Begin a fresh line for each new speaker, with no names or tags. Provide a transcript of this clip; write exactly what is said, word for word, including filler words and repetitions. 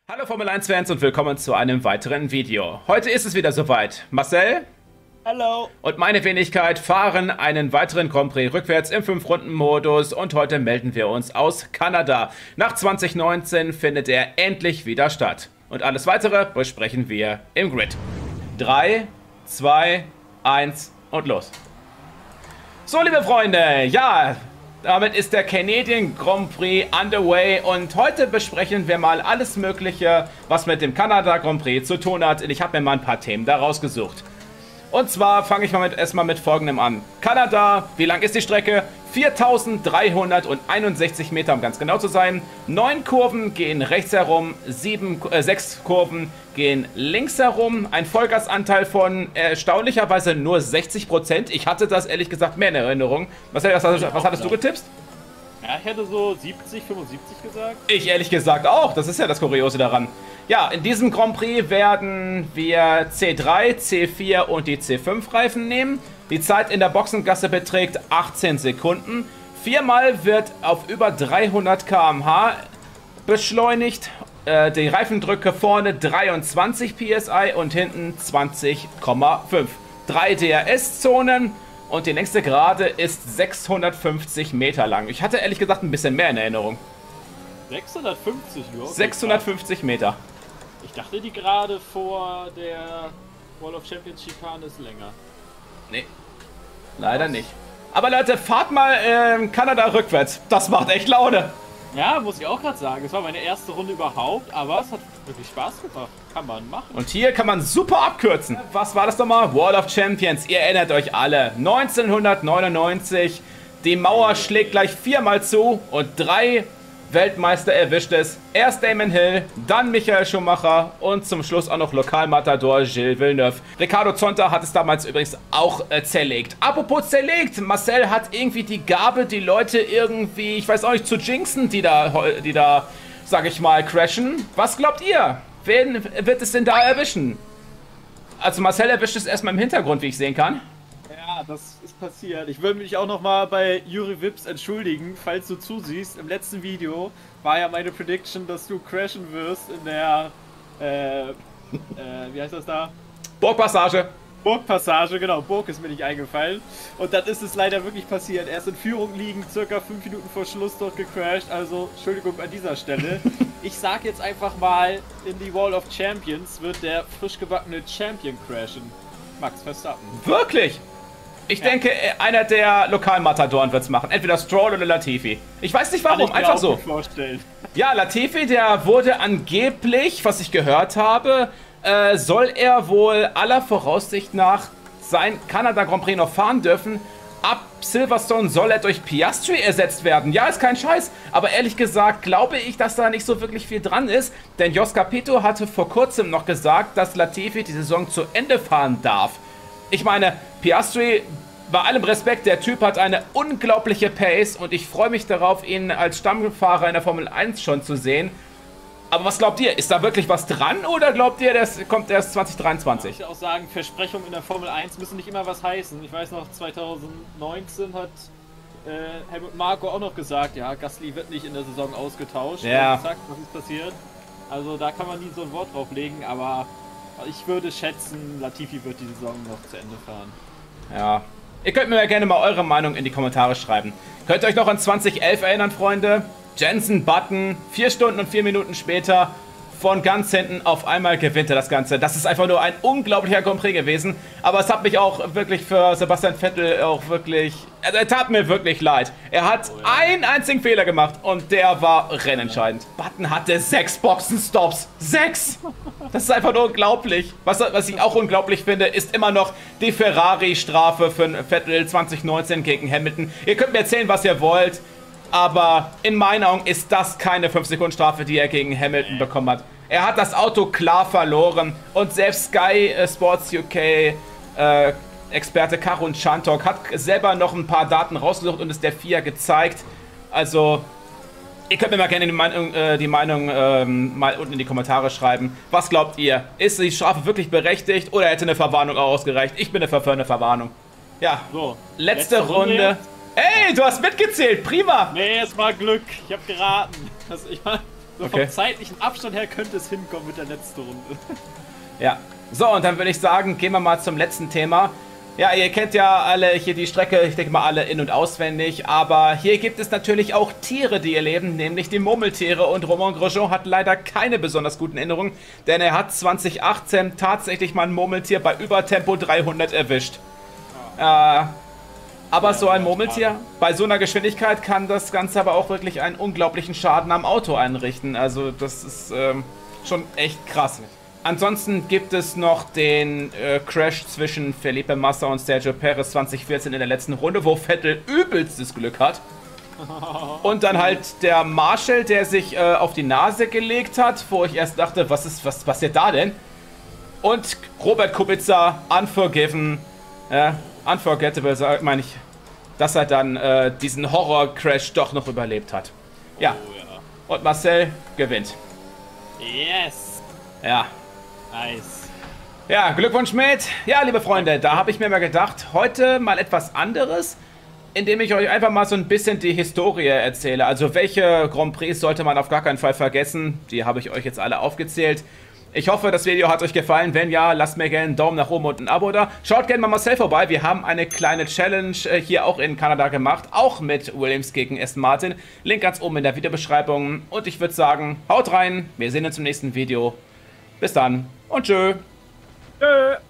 Hallo Formel eins Fans und willkommen zu einem weiteren Video. Heute ist es wieder soweit. Marcel?
Hallo.
Und meine Wenigkeit fahren einen weiteren Grand Prix rückwärts im fünf Runden Modus und heute melden wir uns aus Kanada. Nach zwanzig neunzehn findet er endlich wieder statt. Und alles weitere besprechen wir im Grid. drei, zwei, eins und los. So, liebe Freunde, ja, damit ist der Canadian Grand Prix underway und heute besprechen wir mal alles Mögliche, was mit dem Kanada Grand Prix zu tun hat. Und ich habe mir mal ein paar Themen da rausgesucht. Und zwar fange ich mal mit, erstmal mit folgendem an. Kanada, wie lang ist die Strecke? viertausenddreihunderteinundsechzig Meter, um ganz genau zu sein. Neun Kurven gehen rechts herum, sieben, äh, sechs Kurven gehen links herum. Ein Vollgasanteil von erstaunlicherweise nur sechzig Prozent. Ich hatte das ehrlich gesagt mehr in Erinnerung. Was, was, was, was hattest du getippt?
Ja, ich hätte so siebzig, fünfundsiebzig gesagt.
Ich ehrlich gesagt auch. Das ist ja das Kuriose daran. Ja, in diesem Grand Prix werden wir C drei, C vier und die C fünf Reifen nehmen. Die Zeit in der Boxengasse beträgt achtzehn Sekunden. Viermal wird auf über dreihundert Kilometer pro Stunde beschleunigt. Äh, die Reifendrücke vorne dreiundzwanzig P S I und hinten zwanzig Komma fünf. Drei D R S-Zonen und die nächste Gerade ist sechshundertfünfzig Meter lang. Ich hatte ehrlich gesagt ein bisschen mehr in Erinnerung.
sechshundertfünfzig nur? Okay,
sechshundertfünfzig Meter.
Ich dachte, die Gerade vor der Wall of Champions Schikane ist länger.
Nee, leider nicht. Aber Leute, fahrt mal in äh, Kanada rückwärts. Das macht echt Laune.
Ja, muss ich auch gerade sagen. Es war meine erste Runde überhaupt, aber es hat wirklich Spaß gemacht. Kann man machen.
Und hier kann man super abkürzen. Was war das nochmal? Wall of Champions. Ihr erinnert euch alle. neunzehnhundertneunundneunzig. Die Mauer schlägt gleich viermal zu und drei Weltmeister erwischt es. Erst Damon Hill, dann Michael Schumacher und zum Schluss auch noch Lokalmatador Gilles Villeneuve. Riccardo Zonta hat es damals übrigens auch äh, zerlegt. Apropos zerlegt, Marcel hat irgendwie die Gabe, die Leute irgendwie, ich weiß auch nicht, zu jinxen, die da, die da, sag ich mal, crashen. Was glaubt ihr? Wen wird es denn da erwischen? Also Marcel erwischt es erstmal im Hintergrund, wie ich sehen kann.
Ja, das ist passiert. Ich würde mich auch nochmal bei Juri Vips entschuldigen, falls du zusiehst. Im letzten Video war ja meine Prediction, dass du crashen wirst in der, äh, äh, wie heißt das da?
Burgpassage.
Burgpassage, genau. Burg ist mir nicht eingefallen. Und dann ist es leider wirklich passiert. Er ist in Führung liegend, circa fünf Minuten vor Schluss dort gecrashed. Also, Entschuldigung an dieser Stelle. Ich sag jetzt einfach mal, in die Wall of Champions wird der frisch gebackene Champion crashen. Max Verstappen.
Wirklich? Ich ja. denke, einer der Lokalmatadoren wird es machen. Entweder Stroll oder Latifi. Ich weiß nicht warum,
Kann ich mir
einfach
auch
so.
gut vorstellen.
Ja, Latifi, der wurde angeblich, was ich gehört habe, äh, soll er wohl aller Voraussicht nach sein Kanada Grand Prix noch fahren dürfen. Ab Silverstone soll er durch Piastri ersetzt werden. Ja, ist kein Scheiß. Aber ehrlich gesagt glaube ich, dass da nicht so wirklich viel dran ist. Denn Jos Capito hatte vor kurzem noch gesagt, dass Latifi die Saison zu Ende fahren darf. Ich meine, Piastri, bei allem Respekt, der Typ hat eine unglaubliche Pace und ich freue mich darauf, ihn als Stammfahrer in der Formel eins schon zu sehen. Aber was glaubt ihr? Ist da wirklich was dran oder glaubt ihr, das kommt erst zwanzig dreiundzwanzig?
Ich muss ja auch sagen, Versprechungen in der Formel eins müssen nicht immer was heißen. Ich weiß noch, zwanzig neunzehn hat äh, Helmut Marko auch noch gesagt, ja, Gasly wird nicht in der Saison ausgetauscht.
Ja.
Und zack, was ist passiert? Also da kann man nie so ein Wort drauflegen, aber ich würde schätzen, Latifi wird die Saison noch zu Ende fahren.
Ja. Ihr könnt mir ja gerne mal eure Meinung in die Kommentare schreiben. Könnt ihr euch noch an zwanzig elf erinnern, Freunde? Jensen Button, vier Stunden und vier Minuten später, von ganz hinten auf einmal gewinnt er das Ganze. Das ist einfach nur ein unglaublicher Grand Prix gewesen. Aber es hat mich auch wirklich für Sebastian Vettel auch wirklich... Also er tat mir wirklich leid. Er hat oh ja. einen einzigen Fehler gemacht und der war rennentscheidend. Button hatte sechs Boxenstops. Sechs! Das ist einfach nur unglaublich. Was, was ich auch unglaublich finde, ist immer noch die Ferrari-Strafe für Vettel zwanzig neunzehn gegen Hamilton. Ihr könnt mir erzählen, was ihr wollt. Aber in meinen Augen ist das keine fünf Sekunden Strafe, die er gegen Hamilton bekommen hat. Er hat das Auto klar verloren und selbst Sky äh, Sports U K äh, Experte Karun Chandhok hat selber noch ein paar Daten rausgesucht und es der F I A gezeigt. Also, ihr könnt mir mal gerne die Meinung, äh, die Meinung ähm, mal unten in die Kommentare schreiben. Was glaubt ihr? Ist die Strafe wirklich berechtigt oder hätte eine Verwarnung auch ausgereicht? Ich bin dafür für eine Verwarnung. Ja,
so,
letzte, letzte Runde. Runde.
Ey,
du hast mitgezählt, prima.
Nee, es war Glück. Ich habe geraten. Also ich war So
Okay.
vom zeitlichen Abstand her könnte es hinkommen mit der letzten Runde.
Ja. So, und dann würde ich sagen, gehen wir mal zum letzten Thema. Ja, ihr kennt ja alle hier die Strecke, ich denke mal alle in- und auswendig, aber hier gibt es natürlich auch Tiere, die hier leben, nämlich die Murmeltiere, und Romain Grosjean hat leider keine besonders guten Erinnerungen, denn er hat zwanzig achtzehn tatsächlich mal ein Murmeltier bei Übertempo dreihundert erwischt. Äh, aber
Ja,
so ein
ja,
Murmeltier,
schade.
bei so einer Geschwindigkeit kann das Ganze aber auch wirklich einen unglaublichen Schaden am Auto einrichten, also das ist ähm, schon echt krass. Ansonsten gibt es noch den äh, Crash zwischen Felipe Massa und Sergio Perez zwanzig vierzehn in der letzten Runde, wo Vettel übelstes Glück hat. Und dann halt der Marshall, der sich äh, auf die Nase gelegt hat, wo ich erst dachte, was ist, was passiert da denn? Und Robert Kubica, unforgiven, äh, unforgettable, sag- meine ich, dass er dann äh, diesen Horror-Crash doch noch überlebt hat. Ja,
Oh ja.
und Marcel gewinnt.
Yes!
Ja.
Nice.
Ja, Glückwunsch mit. Ja, liebe Freunde, da habe ich mir mal gedacht, heute mal etwas anderes, indem ich euch einfach mal so ein bisschen die Historie erzähle. Also welche Grand Prix sollte man auf gar keinen Fall vergessen? Die habe ich euch jetzt alle aufgezählt. Ich hoffe, das Video hat euch gefallen. Wenn ja, lasst mir gerne einen Daumen nach oben und ein Abo da. Schaut gerne mal Marcel vorbei. Wir haben eine kleine Challenge äh, hier auch in Kanada gemacht. Auch mit Williams gegen Aston Martin. Link ganz oben in der Videobeschreibung. Und ich würde sagen, haut rein. Wir sehen uns im nächsten Video. Bis dann und tschö.
Tschö.